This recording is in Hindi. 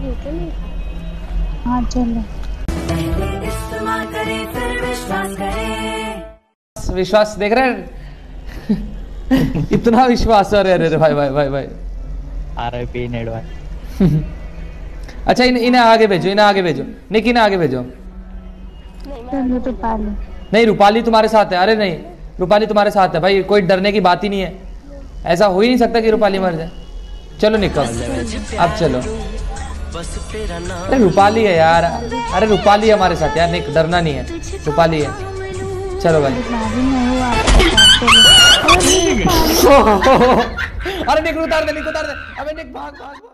हाँ चलो। विश्वास देख रहे हैं इतना विश्वास। अरे अरे भाई भाई भाई भाई RIP नेडवा। अच्छा इन्हें आगे भेजो, इन्हें आगे भेजो, निक इन्हें आगे भेजो। रूपाली नहीं रूपाली तुम्हारे साथ है। अरे नहीं रूपाली तुम्हारे साथ है भाई, कोई डरने की बात ही नहीं है। ऐसा हो ही नहीं सकता कि रूपाली मर जाए। चलो निकल अब चलो। अरे रूपाली है यार, अरे रूपाली है हमारे साथ यार, निक डरना नहीं है, रूपाली है। चलो भाई अरे निक उतार दे, निक उतार दे। अबे निक भाग भाग।